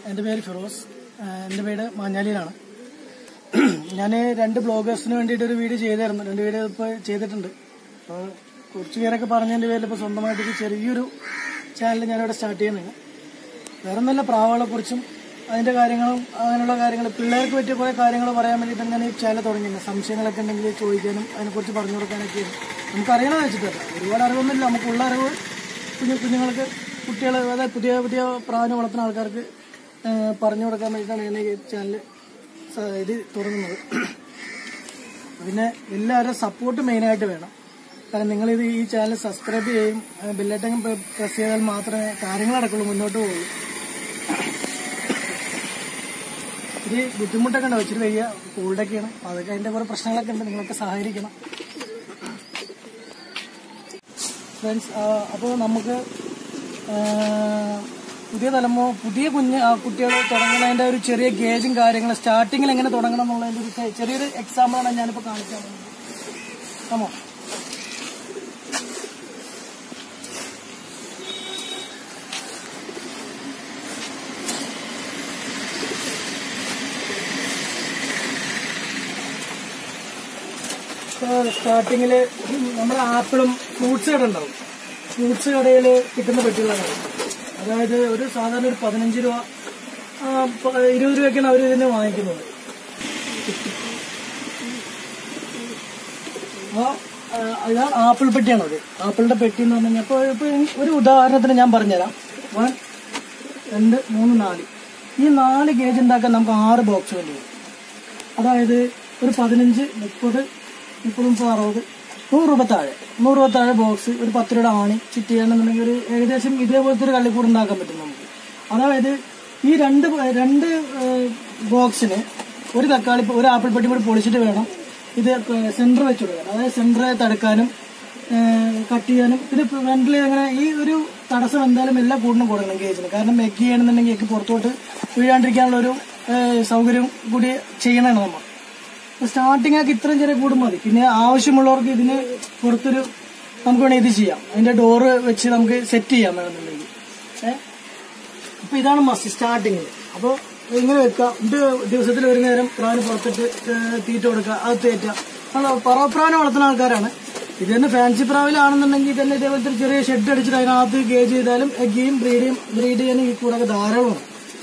എൻ്റെ പേര് ഫിറോസ്. എൻ്റെ വീട് മാഞ്ഞാലിയിലാണ്. ഞാൻ 2 ബ്ലോഗേഴ്സിന് വേണ്ടിയിട്ട് ഒരു വീഡിയോ ചെയ്തായിരുന്നു. 2 വീഡിയോ ഇപ്പോൾ ചെയ്തിട്ടുണ്ട്. അപ്പോൾ കുറച്ച് പേരൊക്കെ പറഞ്ഞതിൻ്റെ പേരിൽ ഇപ്പോൾ സ്വന്തമായിട്ടൊരു ചെറിയൊരു ചാനൽ ഞാനിവിടെ സ്റ്റാർട്ട് ചെയ്യുന്നുണ്ട്. വേറെ നല്ല പ്രാവുകളെക്കുറിച്ചും അതിൻ്റെ കാര്യങ്ങളും അങ്ങനെയുള്ള കാര്യങ്ങൾ പിള്ളേർക്ക് പറ്റിയ കുറേ കാര്യങ്ങൾ പറയാൻ വേണ്ടിയിട്ട് ഞാൻ ഈ ചാനൽ തുടങ്ങിയിട്ടുണ്ട്. സംശയങ്ങളൊക്കെ ഉണ്ടെങ്കിൽ ചോദിക്കാനും അതിനെക്കുറിച്ച് പറഞ്ഞു കൊടുക്കാനൊക്കെയാണ്. നമുക്കറിയണമെന്ന് വെച്ചിട്ടല്ല, ഒരുപാട് അറിവൊന്നുമില്ല. നമുക്കുള്ള അറിവ് കുഞ്ഞുങ്ങൾക്ക് കുട്ടികൾ, അതായത് പുതിയ പ്രാവിനെ വളർത്തുന്ന ആൾക്കാർക്ക് പറഞ്ഞു കൊടുക്കാൻ വേണ്ടിയിട്ടാണ് ഞാൻ ഈ ചാനൽ ഇത് തുടങ്ങുന്നത്. പിന്നെ എല്ലാവരും സപ്പോർട്ട് മെയിനായിട്ട് വേണം. കാരണം നിങ്ങളിത് ഈ ചാനൽ സബ്സ്ക്രൈബ് ചെയ്യും, ബെല്ലൈക്കൺ പ്രസ് ചെയ്താൽ മാത്രമേ കാര്യങ്ങൾ നടക്കുള്ളൂ, മുന്നോട്ട് പോകുള്ളൂ. ഇത്തിരി ബുദ്ധിമുട്ടൊക്കെ ഉണ്ടാവും, ഇച്ചിരി വലിയ കോൾഡൊക്കെയാണ്. അതൊക്കെ അതിൻ്റെ കുറേ പ്രശ്നങ്ങളൊക്കെ ഉണ്ട്. നിങ്ങളൊക്കെ സഹകരിക്കണം ഫ്രണ്ട്സ്. അപ്പോൾ നമുക്ക് പുതിയ കുട്ടികൾ തുടങ്ങുന്നതിൻ്റെ ഒരു ചെറിയ ഗേജും കാര്യങ്ങളും സ്റ്റാർട്ടിങ്ങിൽ എങ്ങനെ തുടങ്ങണം എന്നുള്ളതിൻ്റെ ഒരു ചെറിയൊരു എക്സാമ്പിളാണ് ഞാനിപ്പോൾ കാണിക്കാൻ പോകുന്നത്. ആമോ സ്റ്റാർട്ടിങ്ങിൽ നമ്മുടെ ആപ്പിളും ഫ്രൂട്ട്സ് കട ഉണ്ടാവും. ഫ്രൂട്ട്സ് കടയിൽ കിട്ടുന്ന പെട്ടികളാണ്. അതായത് ഒരു സാധാരണ ഒരു 15 രൂപ 20 രൂപയ്ക്കാണ് അവർ ഇതിനെ വാങ്ങിക്കുന്നത്. അപ്പോൾ ഇതാണ് ആപ്പിൾ പെട്ടിയാണത്. ആപ്പിളിന്റെ പെട്ടി എന്ന് പറഞ്ഞു കഴിഞ്ഞാൽ ഇപ്പോൾ ഒരു ഉദാഹരണത്തിന് ഞാൻ പറഞ്ഞുതരാം. 1 2 3 4 ഈ 4 ഗേജ് ഉണ്ടാക്കാൻ നമുക്ക് 6 ബോക്സ് വേണ്ടി വരും. അതായത് ഒരു 15 30 60 100 രൂപ താഴെ ബോക്സ്, ഒരു 10 രൂപയുടെ ആണി ചിറ്റ് ചെയ്യാണെന്നുണ്ടെങ്കിൽ ഒരു ഏകദേശം ഇതേപോലത്തെ ഒരു കള്ളിക്കൂട് ഉണ്ടാക്കാൻ പറ്റും നമുക്ക്. അതായത് ഈ രണ്ട് ബോക്സിന് ഒരു ആപ്പിൾ പെട്ടി കൂടി പൊളിച്ചിട്ട് വേണം ഇത് സെന്റർ വെച്ച് കൊടുക്കാൻ. അതായത് സെന്ററെ തടുക്കാനും കട്ട് ചെയ്യാനും പിന്നെ ഫ്രണ്ടിൽ അങ്ങനെ ഈ ഒരു തടസ്സം എന്തായാലും എല്ലാ കൂടിനും കൊടുക്കണം ഗേജിന്. കാരണം എഗ് ചെയ്യണമെന്നുണ്ടെങ്കിൽ എഗ് പുറത്തോട്ട് വീഴാണ്ടിരിക്കാനുള്ള ഒരു സൗകര്യം കൂടി ചെയ്യണമാണ് നമ്മൾ. സ്റ്റാർട്ടിങ് ആക്കി ഇത്രയും ചെറിയ കൂടും മതി. പിന്നെ ആവശ്യമുള്ളവർക്ക് ഇതിന് പുറത്തൊരു നമുക്ക് വേണമെങ്കിൽ ഇത് ചെയ്യാം, അതിന്റെ ഡോറ് വെച്ച് നമുക്ക് സെറ്റ് ചെയ്യാം വേണമെന്നുണ്ടെങ്കിൽ. അപ്പൊ ഇതാണ് മസ്റ്റ് സ്റ്റാർട്ടിങ്ങിൽ. അപ്പോൾ ഇങ്ങനെ വെക്കുക. ഇത് ദിവസത്തിൽ ഒരു നേരം പ്രാവിന് പുറത്തിട്ട് തീറ്റ കൊടുക്കുക, അത് തേറ്റുക. പറവപ്രാവിനെ വളർത്തുന്ന ആൾക്കാരാണ്. ഇത് തന്നെ ഫാൻസി പ്രാവിലാണെന്നുണ്ടെങ്കിൽ തന്നെ ഇതേപോലത്തെ ചെറിയ ഷെഡ് അടിച്ചിട്ട് അതിനകത്ത് ഗേജ് ചെയ്താലും എഗ്ഗയും ബ്രീഡ് ചെയ്യാനും ഈ കൂടൊക്കെ ധാരാളമാണ്.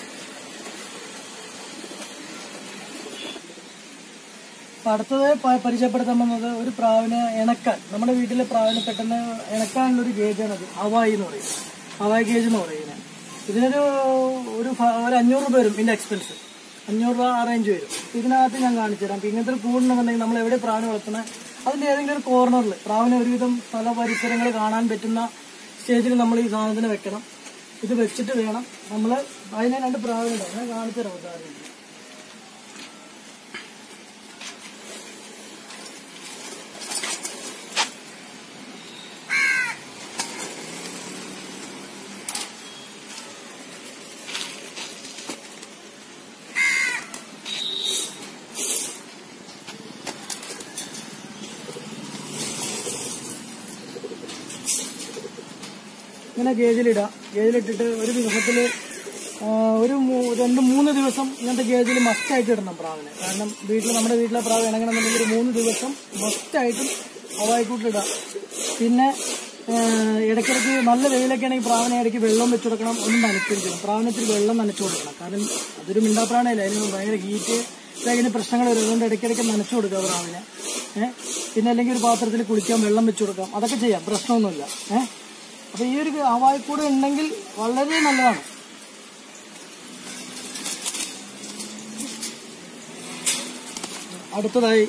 അപ്പൊ അടുത്തത് പരിചയപ്പെടുത്താൻ പോകുന്നത് ഒരു പ്രാവിനെ ഇണക്കാൻ, നമ്മുടെ വീട്ടിലെ പ്രാവിനെ പെട്ടെന്ന് ഇണക്കാനുള്ള ഒരു ഗേജാണത്. ഹവായി എന്ന് പറയും, ഹവായി ഗേജ് എന്ന് പറയുന്നത്. ഇതിനൊരു 500 രൂപ വരും. ഇതിന്റെ എക്സ്പെൻസ് 500 രൂപ അറേഞ്ച് വരും. ഇതിനകത്ത് ഞാൻ കാണിച്ചു തരാം. ഇങ്ങനത്തെ ഒരു കൂടുണ്ടെന്നുണ്ടെങ്കിൽ നമ്മൾ എവിടെ പ്രാവിനെ വളർത്തുന്നത് അതിന്റെ ഏതെങ്കിലും ഒരു കോർണറിൽ പ്രാവിനെ ഒരുവിധം പല പരിസരങ്ങൾ കാണാൻ പറ്റുന്ന സ്റ്റേജിൽ നമ്മൾ ഈ സാധനത്തിന് വെക്കണം. ഇത് വെച്ചിട്ട് വേണം നമ്മൾ അതിനെ 2 പ്രാവിനുണ്ടാവും. ഞാൻ കാണിച്ചു തരാം ഉദാഹരണം. ഇങ്ങനെ ഗേജിലിട്ടിട്ട് ഒരു ദിവസത്തിൽ ഒരു 2-3 ദിവസം ഇങ്ങനത്തെ ഗേജിൽ മസ്റ്റായിട്ട് ഇടണം പ്രാവിനെ. കാരണം നമ്മുടെ വീട്ടിലെ പ്രാവ് ഇണങ്ങണമെന്നുണ്ടെങ്കിൽ ഒരു 3 ദിവസം മസ്റ്റായിട്ടും ഹവായിക്കൂട്ടിലിടാം. പിന്നെ ഇടയ്ക്കിടയ്ക്ക് നല്ല വെയിലൊക്കെ ആണെങ്കിൽ പ്രാവിനെ ഇടയ്ക്ക് വെള്ളം വെച്ച് കൊടുക്കണം, ഒന്നും നനച്ചിരിക്കണം. പ്രാവിനെ ഇത്തിരി വെള്ളം നനച്ചു കൊടുക്കണം. കാരണം അതൊരു മിണ്ടാപ്രാണയല്ലേ, അതിന് ഭയങ്കര ഹീറ്റ് അതിന് പ്രശ്നങ്ങൾ വരും. അതുകൊണ്ട് ഇടയ്ക്കിടയ്ക്ക് നനച്ചു കൊടുക്കുക പ്രാവിനെ. പിന്നെ അല്ലെങ്കിൽ ഒരു പാത്രത്തിൽ കുളിക്കാൻ വെള്ളം വെച്ച് കൊടുക്കാം. അതൊക്കെ ചെയ്യാം, പ്രശ്നമൊന്നുമില്ല. അപ്പൊ ഈ ഒരു ഹവായിക്കൂട് ഉണ്ടെങ്കിൽ വളരെ നല്ലതാണ്. അടുത്തതായി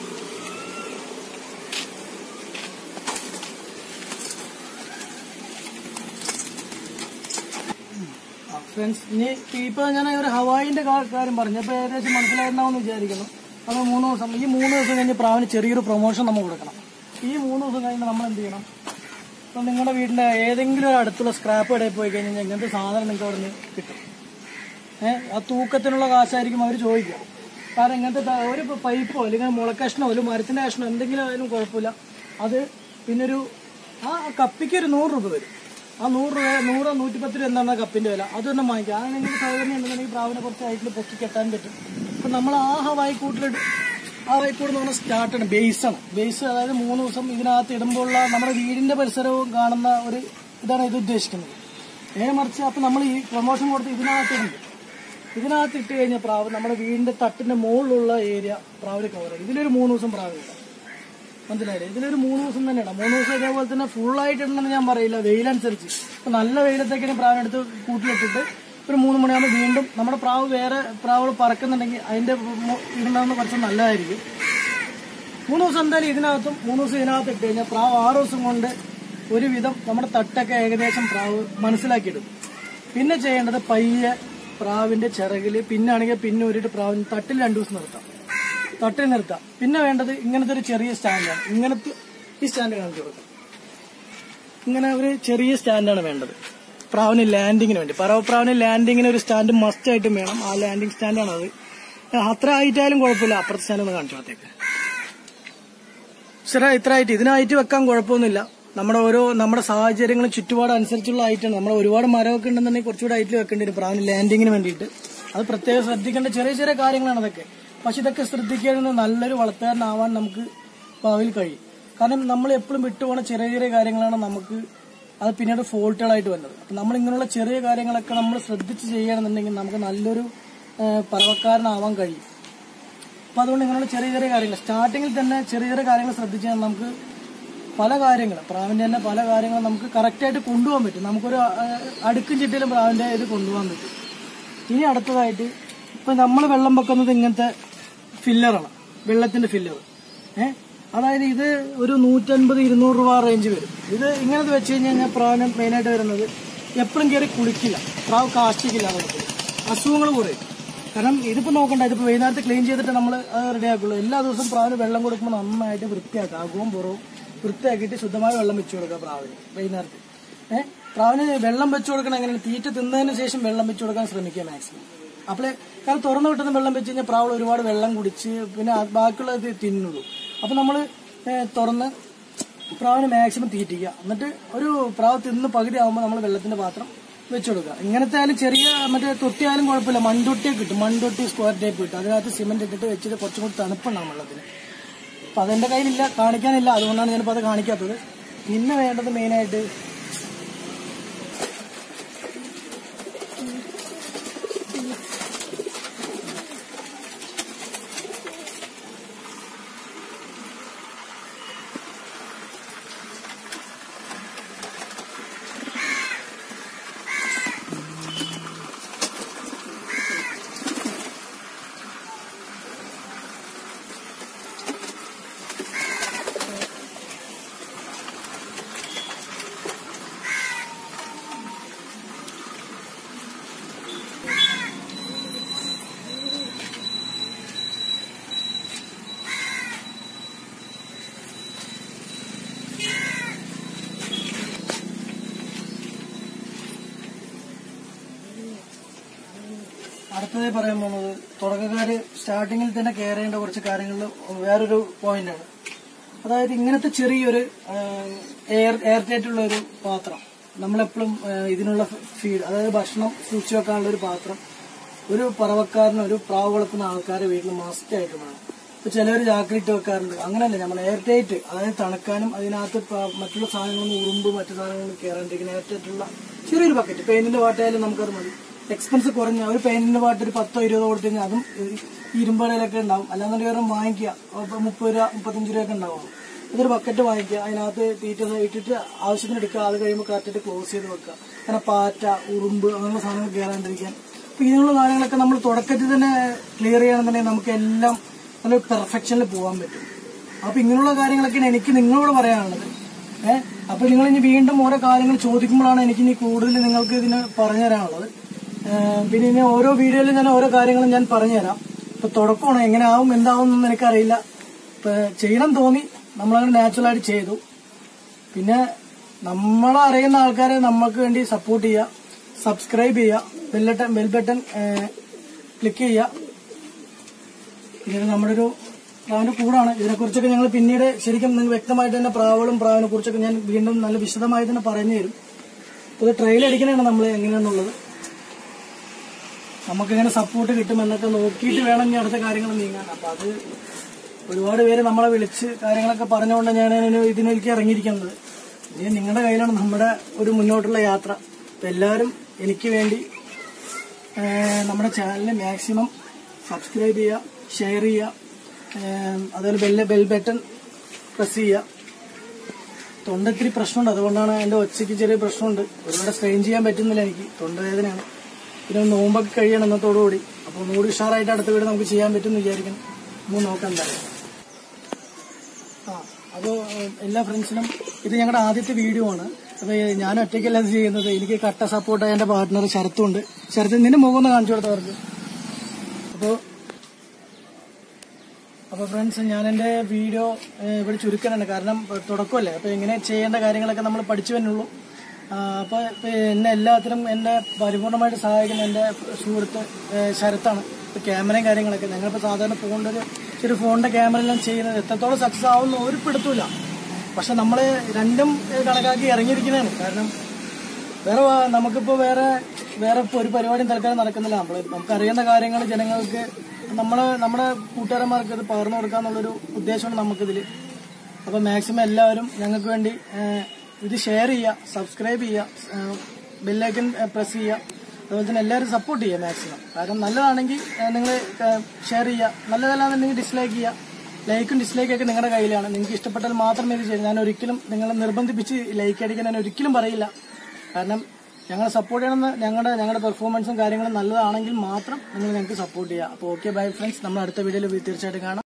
ഫ്രണ്ട്സ്, ഇനി ഇപ്പൊ ഞാൻ ഒരു ഹവായിന്റെ കാര്യം പറഞ്ഞപ്പോൾ ഏകദേശം മനസ്സിലായിട്ടുണ്ടാവുമെന്ന് വിചാരിക്കുന്നു. അത് 3 ദിവസം, ഈ 3 ദിവസം കഴിഞ്ഞ് പ്രാവിന് ചെറിയൊരു പ്രൊമോഷൻ നമ്മൾ കൊടുക്കണം. ഈ 3 ദിവസം കഴിഞ്ഞ് നമ്മൾ എന്ത് ചെയ്യണം? ഇപ്പം നിങ്ങളുടെ വീടിൻ്റെ ഏതെങ്കിലും ഒരു അടുത്തുള്ള സ്ക്രാപ്പ് കടയിൽ പോയി കഴിഞ്ഞാൽ ഇങ്ങനത്തെ സാധനം നിങ്ങൾക്ക് അവിടെ നിന്ന് കിട്ടും. ആ തൂക്കത്തിനുള്ള കാശായിരിക്കും അവർ ചോദിക്കുക. കാരണം ഇങ്ങനത്തെ ഒരു പൈപ്പോ അല്ലെങ്കിൽ മുളക്കഷ്ണോ ഒരു മരത്തിൻ്റെ കഷ്ണോ എന്തെങ്കിലും ആയാലും കുഴപ്പമില്ല. അത് പിന്നൊരു ആ കപ്പിക്ക് ഒരു 100 രൂപ വരും. ആ 100-110 രൂപ എന്താണ് കപ്പിന്റെ വില, അത് തന്നെ വാങ്ങിക്കാം. അതാണെങ്കിൽ സൗകര്യം ഉണ്ടെന്നുണ്ടെങ്കിൽ പ്രാവിനെ കുറച്ച് ഹൈറ്റിൽ പൊക്കി കെട്ടാൻ പറ്റും. അപ്പൊ നമ്മൾ ആ വൈക്കൂട്ടിൽ ആ വൈക്കൂട് എന്ന് പറഞ്ഞാൽ സ്റ്റാർട്ടാണ്, ബേസാണ്. ബേസ് അതായത് 3 ദിവസം ഇതിനകത്ത് ഇടുമ്പോഴുള്ള നമ്മുടെ വീടിന്റെ പരിസരവും കാണുന്ന ഒരു ഇതാണ് ഇത് ഉദ്ദേശിക്കുന്നത്. നേരെ മറിച്ച് അപ്പൊ നമ്മൾ ഈ പ്രൊമോഷൻ കൊടുത്ത് ഇതിനകത്ത് ഇട്ട് കഴിഞ്ഞ പ്രാവ് നമ്മുടെ വീടിന്റെ തട്ടിന്റെ മുകളിലുള്ള ഏരിയ പ്രാവിന് കവർ ചെയ്യും. ഇതിലൊരു 3 ദിവസം പ്രാവ് ഇടാം, മനസ്സിലായില്ലേ? ഇതിലൊരു 3 ദിവസം തന്നെ ഇടാം. 3 ദിവസം ഇതേപോലെ തന്നെ ഫുള്ളായിട്ട് ഇടണമെന്ന് ഞാൻ പറയില്ല, വെയിലനുസരിച്ച്. ഇപ്പൊ നല്ല വെയിലത്തേക്കാണ് പ്രാവിനെടുത്ത് കൂട്ടിലിട്ടിട്ട് ഒരു 3 മണിയാകുമ്പോൾ വീണ്ടും നമ്മുടെ പ്രാവ് വേറെ പ്രാവുകൾ പറക്കുന്നുണ്ടെങ്കിൽ അതിന്റെ ഇടുന്നതെന്ന് കുറച്ച് നല്ലതായിരിക്കും. 3 ദിവസം എന്തായാലും ഇതിനകത്തും 3 ദിവസം ഇതിനകത്ത് ഇട്ട് കഴിഞ്ഞാൽ പ്രാവ് 6 ദിവസം കൊണ്ട് ഒരുവിധം നമ്മുടെ തട്ടൊക്കെ ഏകദേശം പ്രാവ് മനസ്സിലാക്കിയിടും. പിന്നെ ചെയ്യേണ്ടത് പയ്യെ പ്രാവിന്റെ ചിറകില് പിന്നാണെങ്കിൽ പിന്നെ ഒരു പ്രാവിന് തട്ടിൽ 2 ദിവസം നിർത്താം. പിന്നെ വേണ്ടത് ഇങ്ങനത്തെ ഒരു ചെറിയ സ്റ്റാൻഡാണ്. ഇങ്ങനത്തെ ഈ സ്റ്റാൻഡ് കാണിച്ചു കൊടുക്കാം. ഇങ്ങനെ ഒരു ചെറിയ സ്റ്റാൻഡാണ് വേണ്ടത് പ്രാവിന് ലാൻഡിങ്ങിന് വേണ്ടി. പറവപ്രാവിന് ലാൻഡിങ്ങിന് ഒരു സ്റ്റാൻഡ് മസ്റ്റ് ആയിട്ടും വേണം. ആ ലാൻഡിങ് സ്റ്റാൻഡാണ് അത്. അത്ര ഹൈറ്റായാലും കുഴപ്പമില്ല. അപ്പുറത്തെ സ്റ്റാൻഡ് ഒന്ന് കാണിച്ചു കൊടുത്തേക്ക്. ശരി, ഇത്ര ഹൈറ്റ് ഇതിനായിട്ട് വെക്കാൻ കുഴപ്പമൊന്നുമില്ല. നമ്മുടെ സാഹചര്യങ്ങളും ചുറ്റുപാട് അനുസരിച്ചുള്ള ഹൈറ്റാണ്. നമ്മൾ ഒരുപാട് മരമൊക്കെ ഉണ്ടെന്നുണ്ടെങ്കിൽ കുറച്ചുകൂടെ ഹൈറ്റിൽ വെക്കേണ്ടി വരും പ്രാവിന് ലാൻഡിങ്ങിന് വേണ്ടിയിട്ട്. അത് പ്രത്യേകം ശ്രദ്ധിക്കേണ്ട ചെറിയ കാര്യങ്ങളാണ് അതൊക്കെ. പക്ഷെ ഇതൊക്കെ ശ്രദ്ധിക്കുകയാണെങ്കിൽ നല്ലൊരു വളർത്തുകാരനാവാൻ നമുക്ക് ഭാവിയിൽ കഴിയും. കാരണം നമ്മൾ എപ്പോഴും വിട്ടുപോകുന്ന ചെറിയ കാര്യങ്ങളാണ് നമുക്ക് അത് പിന്നീട് ഫോൾട്ടുകളായിട്ട് വരുന്നത്. അപ്പൊ നമ്മൾ ഇങ്ങനെയുള്ള ചെറിയ കാര്യങ്ങളൊക്കെ നമ്മൾ ശ്രദ്ധിച്ച് ചെയ്യുകയാണെന്നുണ്ടെങ്കിൽ നമുക്ക് നല്ലൊരു പറവക്കാരനാവാൻ കഴിയും. അപ്പൊ അതുകൊണ്ട് ഇങ്ങനെയുള്ള ചെറിയ കാര്യങ്ങൾ സ്റ്റാർട്ടിങ്ങിൽ തന്നെ ചെറിയ കാര്യങ്ങൾ ശ്രദ്ധിച്ചാൽ നമുക്ക് പല കാര്യങ്ങളും പ്രാവിന്റെ തന്നെ പല കാര്യങ്ങളും നമുക്ക് കറക്റ്റായിട്ട് കൊണ്ടുപോകാൻ പറ്റും. നമുക്കൊരു അടുക്കും ചിട്ടയിലും പ്രാവിന്റെ ഇത് കൊണ്ടുപോകാൻ പറ്റും. ഇനി അടുത്തതായിട്ട് ഇപ്പൊ നമ്മൾ വെള്ളം വെക്കുന്നത് ഇങ്ങനത്തെ ഫില്ലറാണ്, വെള്ളത്തിന്റെ ഫില്ലർ. അതായത് ഇത് ഒരു 150-200 രൂപ റേഞ്ച് വരും. ഇത് ഇങ്ങനത്തെ വെച്ച് കഴിഞ്ഞാൽ പ്രാവിന് മെയിനായിട്ട് വരുന്നത് എപ്പോഴും കയറി കുളിക്കില്ല, പ്രാവ് കാഷ്ടിക്കില്ല, അസുഖങ്ങൾ കുറയും. കാരണം ഇതിപ്പോ നോക്കണ്ട, ഇതിപ്പോ വൈകുന്നേരത്ത് ക്ലീൻ ചെയ്തിട്ട് നമ്മൾ അത് റെഡിയാക്കുള്ളൂ. എല്ലാ ദിവസവും പ്രാവിന് വെള്ളം കൊടുക്കുമ്പോൾ നന്നായിട്ട് വൃത്തിയാക്കുക, അകവും പുറവും വൃത്തിയാക്കിയിട്ട് ശുദ്ധമായ വെള്ളം വെച്ചു കൊടുക്കുക പ്രാവിന് വൈകുന്നേരത്ത്. പ്രാവിന് വെള്ളം വെച്ചു കൊടുക്കണം എങ്ങനെയാണ്? തീറ്റ തിന്നതിന് ശേഷം വെള്ളം വെച്ചു കൊടുക്കാൻ ശ്രമിക്കുക മാക്സിമം. അപ്പോഴേ കാരണം തുറന്നു വിട്ടുന്ന വെള്ളം വെച്ച് കഴിഞ്ഞാൽ പ്രാവ് ഒരുപാട് വെള്ളം കുടിച്ച് പിന്നെ ബാക്കിയുള്ളത് തിന്നുള്ളൂ. അപ്പൊ നമ്മൾ തുറന്ന് പ്രാവിന് മാക്സിമം തീറ്റിക്കുക. എന്നിട്ട് ഒരു പ്രാവ് തിന്ന് പകുതി ആകുമ്പോൾ നമ്മൾ വെള്ളത്തിന്റെ പാത്രം വെച്ചു കൊടുക്കുക. ഇങ്ങനത്തെ ആയാലും ചെറിയ മറ്റേ തൊട്ടിയാലും കുഴപ്പമില്ല, മൺതൊട്ടിയൊക്കെ കിട്ടും. മൺതൊട്ടി സ്ക്വയർ ടൈപ്പ് കിട്ടും. അതിനകത്ത് സിമെന്റ് ഇട്ടിട്ട് വെച്ചിട്ട് കുറച്ചും കൂടി തണുപ്പുണ്ടാവും വെള്ളത്തിന്. അപ്പൊ അതെന്റെ കയ്യിലില്ല, കാണിക്കാനില്ല, അതുകൊണ്ടാണ് ഞാനിപ്പോൾ അത് കാണിക്കാത്തത്. പിന്നെ വേണ്ടത് മെയിനായിട്ട് അടുത്തതായി പറയാൻ പോകുന്നത് തുടക്കക്കാര് സ്റ്റാർട്ടിങ്ങിൽ തന്നെ കെയർ ചെയ്യേണ്ട കുറച്ച് കാര്യങ്ങളിൽ വേറൊരു പോയിന്റാണ്. അതായത് ഇങ്ങനത്തെ ചെറിയൊരു എയർ ടൈറ്റ് ഉള്ള ഒരു പാത്രം, നമ്മളെപ്പോഴും ഇതിനുള്ള ഫീഡ് അതായത് ഭക്ഷണം സൂക്ഷിച്ചു വെക്കാനുള്ള ഒരു പാത്രം ഒരു പറവക്കാരന് ഒരു പ്രാവ് വളർത്തുന്ന ആൾക്കാരെ വീട്ടിൽ മസ്റ്റ് ആയിട്ട് വേണം. ഇപ്പൊ ചിലവർ ജാക്കറ്റ് വെക്കാറുണ്ട്, അങ്ങനെയല്ല. നമ്മൾ എയർ ടൈറ്റ് അതായത് തണുക്കാനും അതിനകത്ത് മറ്റുള്ള സാധനങ്ങളൊന്നും ഉറുമ്പ് മറ്റു സാധനങ്ങളൊന്നും കയറാണ്ടിരിക്കുന്ന എയർ ടൈറ്റുള്ള ചെറിയൊരു ബക്കറ്റ്. പെയിന്റിന്റെ പാട്ടായാലും നമുക്കത് മതി. എക്സ്പെൻസ് കുറഞ്ഞ ഒരു പെയിന്റിന്റെ പാട്ട് ഒരു 10-20 കൊടുത്തു കഴിഞ്ഞാൽ അതും ഇരുമ്പടയിലൊക്കെ ഉണ്ടാവും. അല്ലാന്നുണ്ടെങ്കിൽ വേറെ വാങ്ങിക്കുക 30 രൂപ 35 രൂപയൊക്കെ ഉണ്ടാവും. ഇതൊരു ബക്കറ്റ് വാങ്ങിക്കുക, അതിനകത്ത് തീറ്റ ഇട്ടിട്ട് ആവശ്യത്തിന് എടുക്കുക. അത് കഴിയുമ്പോൾ കറക്റ്റായിട്ട് ക്ലോസ് ചെയ്ത് വെക്കുക. അങ്ങനെ പാറ്റ ഉറുമ്പ് അങ്ങനെയുള്ള സാധനങ്ങൾ കയറാണ്ടിരിക്കാൻ. അപ്പൊ ഇതിനുള്ള കാര്യങ്ങളൊക്കെ നമ്മൾ തുടക്കത്തിൽ തന്നെ ക്ലിയർ ചെയ്യണമെന്നുണ്ടെങ്കിൽ നമുക്ക് എല്ലാം നല്ല പെർഫെക്ഷനിൽ പോകാൻ പറ്റും. അപ്പൊ ഇങ്ങനെയുള്ള കാര്യങ്ങളൊക്കെയാണ് എനിക്ക് നിങ്ങളോട് പറയാനുള്ളത്. അപ്പൊ നിങ്ങൾ ഇനി വീണ്ടും ഓരോ കാര്യങ്ങൾ ചോദിക്കുമ്പോഴാണ് എനിക്ക് ഇനി കൂടുതൽ നിങ്ങൾക്ക് ഇതിന് പറഞ്ഞു തരാനുള്ളത്. പിന്നെ ഇനി ഓരോ വീഡിയോയിലും ഞാൻ ഓരോ കാര്യങ്ങളും ഞാൻ പറഞ്ഞുതരാം. ഇപ്പൊ തുടക്കമാണ്, എങ്ങനെ ആവും എന്താവും എന്നൊന്നും എനിക്കറിയില്ല. ഇപ്പൊ ചെയ്യണം തോന്നി, നമ്മളങ്ങനെ നാച്ചുറലായിട്ട് ചെയ്തു. പിന്നെ നമ്മളെ അറിയുന്ന ആൾക്കാരെ നമ്മൾക്ക് വേണ്ടി സപ്പോർട്ട് ചെയ്യുക, സബ്സ്ക്രൈബ് ചെയ്യുക, ബെൽ ബട്ടൺ ക്ലിക്ക് ചെയ്യുക. ഇത് നമ്മുടെ ഒരു പ്രാവിന്റെ കൂടാണ്. ഇതിനെക്കുറിച്ചൊക്കെ ഞങ്ങൾ പിന്നീട് ശരിക്കും നിങ്ങൾ വ്യക്തമായിട്ട് തന്നെ പ്രാവിനെ കുറിച്ചൊക്കെ ഞാൻ വീണ്ടും നല്ല വിശദമായി തന്നെ പറഞ്ഞു തരും. ഇത് ട്രയൽ അടിക്കണതാണ് നമ്മൾ എങ്ങനെയാണെന്നുള്ളത്. നമുക്കെങ്ങനെ സപ്പോർട്ട് കിട്ടുമെന്നൊക്കെ നോക്കിയിട്ട് വേണം ഇനി അടുത്ത കാര്യങ്ങൾ നീങ്ങാൻ. അപ്പം അത് ഒരുപാട് പേര് നമ്മളെ വിളിച്ച് കാര്യങ്ങളൊക്കെ പറഞ്ഞുകൊണ്ട് ഞാൻ ഇതിലേക്ക് ഇറങ്ങിയിരിക്കുന്നത്. ഇനി നിങ്ങളുടെ കയ്യിലാണ് നമ്മുടെ ഒരു മുന്നോട്ടുള്ള യാത്ര. അപ്പം എല്ലാവരും എനിക്ക് വേണ്ടി നമ്മുടെ ചാനലിനെ മാക്സിമം സബ്സ്ക്രൈബ് ചെയ്യുക, ഷെയർ ചെയ്യുക, അതുപോലെ ബെൽ ബട്ടൺ പ്രസ് ചെയ്യുക. തൊണ്ടത്തിരി പ്രശ്നമുണ്ട്, അതുകൊണ്ടാണ് എൻ്റെ ഒച്ചയ്ക്ക് ചെറിയ പ്രശ്നമുണ്ട്. ഒരുപാട് സ്ട്രെയിൻ ചെയ്യാൻ പറ്റുന്നില്ല, എനിക്ക് തൊണ്ടവേദനയാണ്. പിന്നെ നോമ്പൊക്കെ കഴിയണം ഇന്നത്തോടുകൂടി. അപ്പോൾ ഒന്നുകൂടി ഉഷാറായിട്ട് അടുത്ത വീട് നമുക്ക് ചെയ്യാൻ പറ്റുമെന്ന് വിചാരിക്കണം. നമുക്ക് നോക്കാം എന്തായാലും. അപ്പോൾ എല്ലാ ഫ്രണ്ട്സിനും ഇത് ഞങ്ങളുടെ ആദ്യത്തെ വീഡിയോ ആണ്. അപ്പോൾ ഞാൻ ഒറ്റയ്ക്കല്ല ഇത് ചെയ്യുന്നത്. എനിക്ക് കട്ട സപ്പോർട്ടായ എൻ്റെ പാർട്ട്ണർ ശരത്തുണ്ട്. ശരത്ത് നിന്റെ മുഖം ഒന്ന് കാണിച്ചു കൊടുത്തവർക്ക്. അപ്പോൾ ഫ്രണ്ട്സ്, ഞാൻ എൻ്റെ വീഡിയോ ഇവിടെ ചുരുക്കാനാണ്. കാരണം തുടക്കമല്ലേ, അപ്പോൾ എങ്ങനെ ചെയ്യേണ്ട കാര്യങ്ങളൊക്കെ നമ്മൾ പഠിച്ചു തന്നെയുള്ളൂ. അപ്പോൾ എന്നെ എല്ലാത്തിനും എന്നെ പരിപൂർണമായിട്ട് സഹായിക്കുന്ന എൻ്റെ സുഹൃത്ത് ശരത്താണ്. ഇപ്പോൾ ക്യാമറയും കാര്യങ്ങളൊക്കെ ഞങ്ങളിപ്പോൾ സാധാരണ ചെറിയ ഫോണിൻ്റെ ക്യാമറ എല്ലാം ചെയ്യുന്നത് എത്രത്തോളം സക്സസ് ആവുമെന്ന് ഒരു പിടുത്തമില്ല. പക്ഷെ നമ്മൾ രണ്ടും കണക്കാക്കി ഇറങ്ങിയിരിക്കുന്നതാണ്. കാരണം നമുക്കിപ്പോൾ വേറെ ഒരു പരിപാടിയും തൽക്കാലം നടക്കുന്നില്ല. നമുക്കറിയുന്ന കാര്യങ്ങൾ ജനങ്ങൾക്ക് നമ്മുടെ കൂട്ടുകാരന്മാർക്ക് ഇത് പകർന്നു കൊടുക്കാന്നുള്ളൊരു ഉദ്ദേശമാണ് നമുക്കിതിൽ. അപ്പോൾ മാക്സിമം എല്ലാവരും ഞങ്ങൾക്ക് വേണ്ടി ഇത് ഷെയർ ചെയ്യുക, സബ്സ്ക്രൈബ് ചെയ്യുക, ബെല്ലൈക്കൺ പ്രസ് ചെയ്യുക. അതുപോലെ തന്നെ എല്ലാവരും സപ്പോർട്ട് ചെയ്യുക മാക്സിമം. കാരണം നല്ലതാണെങ്കിൽ നിങ്ങൾ ഷെയർ ചെയ്യുക, നല്ലതല്ലാന്നുണ്ടെങ്കിൽ ഡിസ്ലൈക്ക് ചെയ്യുക. ലൈക്കും ഡിസ്ലൈക്കൊക്കെ നിങ്ങളുടെ കയ്യിലാണ്. നിങ്ങൾക്ക് ഇഷ്ടപ്പെട്ടാൽ മാത്രമേ ഇത് ചെയ്യൂ. ഞാൻ ഒരിക്കലും നിങ്ങളെ നിർബന്ധിപ്പിച്ച് ലൈക്ക് അടിക്കാൻ ഞാൻ ഒരിക്കലും പറയില്ല. കാരണം ഞങ്ങളെ സപ്പോർട്ട് ചെയ്യണമെന്ന് ഞങ്ങളുടെ പെർഫോമൻസും കാര്യങ്ങളും നല്ലതാണെങ്കിൽ മാത്രം നിങ്ങൾ ഞങ്ങൾക്ക് സപ്പോർട്ട് ചെയ്യുക. അപ്പോൾ ഓക്കെ, ബൈ ഫ്രണ്ട്സ്. നമ്മൾ അടുത്ത വീഡിയോയിൽ തീർച്ചയായിട്ടും കാണാം.